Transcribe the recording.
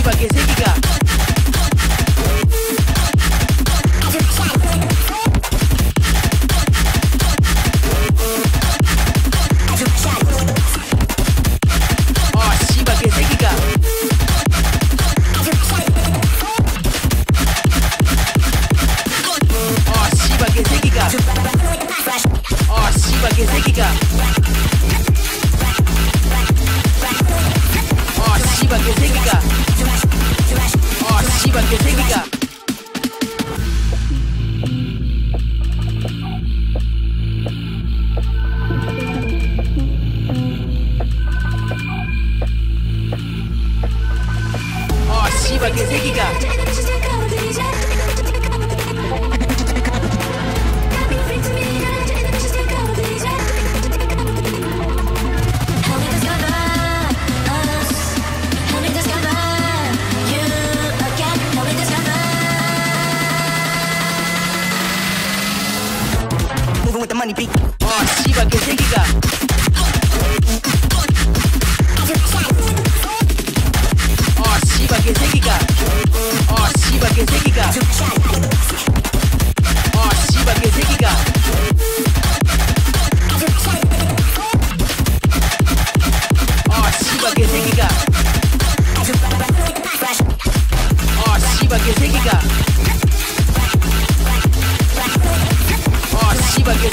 씨발 개새끼가 씨발 개새끼가 씨발 개새끼가 씨발 개새끼가 씨발 개새끼가 씨발 개새끼가 씨발 개새끼가 with the money beat. 씨발 개새끼가 씨발 개새끼가 씨발 개새끼가 씨발 개새끼가 씨발 개새끼가 씨발 개새끼가 씨발 개새끼가